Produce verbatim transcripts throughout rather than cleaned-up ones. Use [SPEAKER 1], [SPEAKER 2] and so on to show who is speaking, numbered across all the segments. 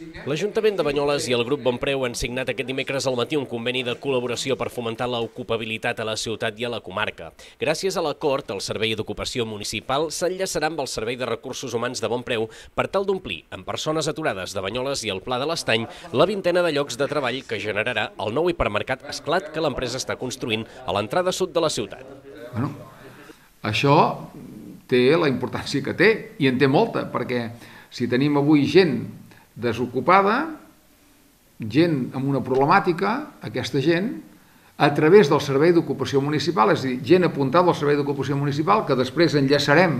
[SPEAKER 1] L'Ajuntament de Banyoles i el grup Bonpreu han signat aquest dimecres al matí un conveni de col·laboració per fomentar l'ocupabilitat a la ciutat i a la comarca. Gràcies a l'acord, el Servei d'Ocupació Municipal s'enllaçarà amb el Servei de Recursos Humans de Bonpreu per tal d'omplir amb persones aturades de Banyoles i el Pla de l'Estany la vintena de llocs de treball que generarà el nou hipermercat Esclat que l'empresa està construint a l'entrada sud de la ciutat.
[SPEAKER 2] Bueno, això té la importància que té, i en té molta, perquè si tenim avui gent desocupada, gent amb una problemàtica, aquesta gent, a través del Servei d'Ocupació Municipal, és a dir, gent apuntada al Servei d'Ocupació Municipal, que després enllaçarem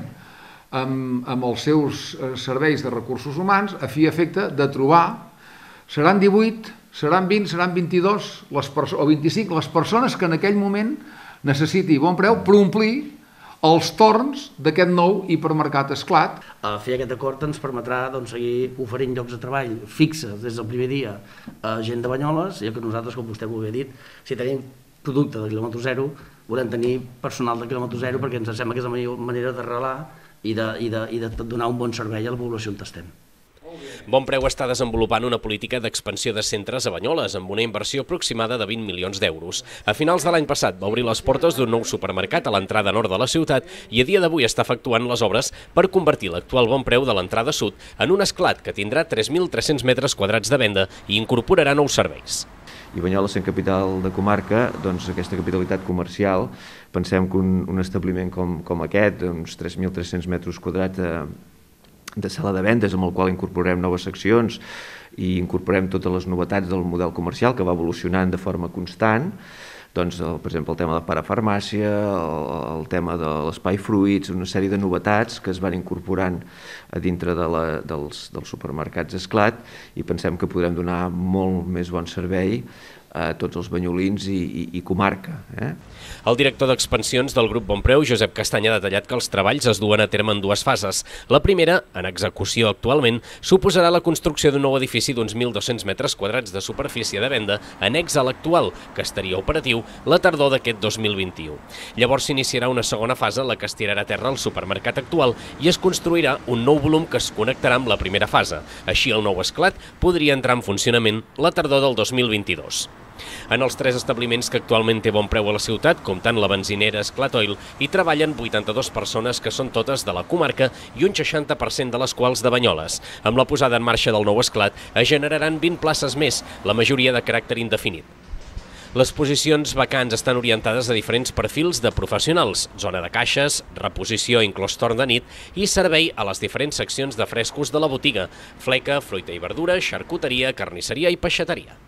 [SPEAKER 2] amb, amb els seus serveis de recursos humans, a fi i efecte de trobar, seran divuit, seran vint, seran vint-i-dos les o vint-i-cinc les persones que en aquell moment necessiti Bonpreu per omplir els torns d'aquest nou hipermercat Esclat.
[SPEAKER 3] Fer aquest acord ens permetrà doncs, seguir oferint llocs de treball fixes des del primer dia a gent de Banyoles, ja que nosaltres, com vostè ho havia dit, si tenim producte de quilòmetre zero, volem tenir personal de quilòmetre zero perquè ens sembla que és la millor manera d'arrelar i de, i, de, i de donar un bon servei a la població on estem.
[SPEAKER 1] Bonpreu està desenvolupant una política d'expansió de centres a Banyoles amb una inversió aproximada de vint milions d'euros. A finals de l'any passat va obrir les portes d'un nou supermercat a l'entrada nord de la ciutat i a dia d'avui està efectuant les obres per convertir l'actual Bonpreu de l'entrada sud en un Esclat que tindrà tres mil tres-cents metres quadrats de venda i incorporarà nous serveis.
[SPEAKER 4] I Banyoles, sent capital de comarca, doncs aquesta capitalitat comercial, pensem que un, un establiment com, com aquest, uns tres mil tres-cents metres quadrats de, de sala de vendes amb el qual incorporem noves seccions i incorporem totes les novetats del model comercial que va evolucionant de forma constant, doncs, el, per exemple, el tema de parafarmàcia, el, el tema de l'espai fruits, una sèrie de novetats que es van incorporant a dintre de la, dels, dels supermercats Esclat i pensem que podrem donar molt més bon servei a tots els banyolins i, i, i comarca. Eh?
[SPEAKER 1] El director d'expansions del grup Bonpreu, Josep Castany, ha detallat que els treballs es duen a terme en dues fases. La primera, en execució actualment, suposarà la construcció d'un nou edifici d'uns mil dos-cents metres quadrats de superfície de venda annex a l'actual, que estaria operatiu la tardor d'aquest dos mil vint-i-u. Llavors s'iniciarà una segona fase, la que estirarà a terra el supermercat actual i es construirà un nou volum que es connectarà amb la primera fase. Així, el nou Esclat podria entrar en funcionament la tardor del dos mil vint-i-dos. En els tres establiments que actualment té Bonpreu a la ciutat, comptant la benzinera Esclat Oil, hi treballen vuitanta-dues persones que són totes de la comarca i un seixanta per cent de les quals de Banyoles. Amb la posada en marxa del nou Esclat es generaran vint places més, la majoria de caràcter indefinit. Les posicions vacants estan orientades a diferents perfils de professionals, zona de caixes, reposició inclòs torn de nit i servei a les diferents seccions de frescos de la botiga, fleca, fruita i verdura, xarcuteria, carnisseria i peixateria.